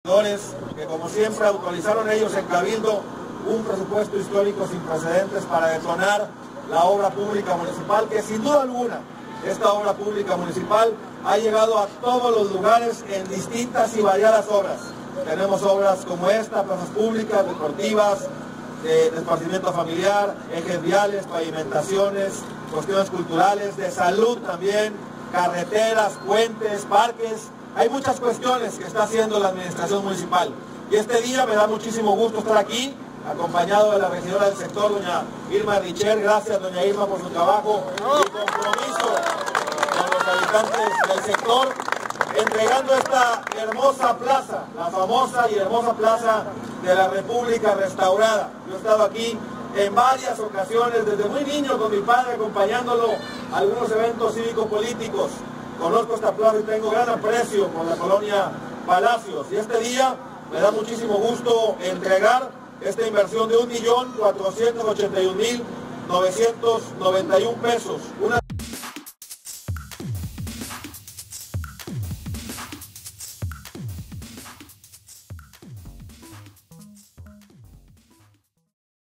Que como siempre autorizaron ellos en Cabildo un presupuesto histórico sin precedentes para detonar la obra pública municipal, que sin duda alguna esta obra pública municipal ha llegado a todos los lugares en distintas y variadas obras. Tenemos obras como esta, plazas públicas, deportivas, de esparcimiento familiar, ejes viales, pavimentaciones, cuestiones culturales, de salud también, carreteras, puentes, parques. Hay muchas cuestiones que está haciendo la administración municipal. Y este día me da muchísimo gusto estar aquí, acompañado de la regidora del sector, doña Irma Richer. Gracias, doña Irma, por su trabajo y compromiso con los habitantes del sector, entregando esta hermosa plaza, la famosa y hermosa plaza de la República restaurada. Yo he estado aquí en varias ocasiones, desde muy niño con mi padre, acompañándolo a algunos eventos cívico-políticos. Conozco esta plaza y tengo gran aprecio por la colonia Palacios. Y este día me da muchísimo gusto entregar esta inversión de 1.481.991 pesos.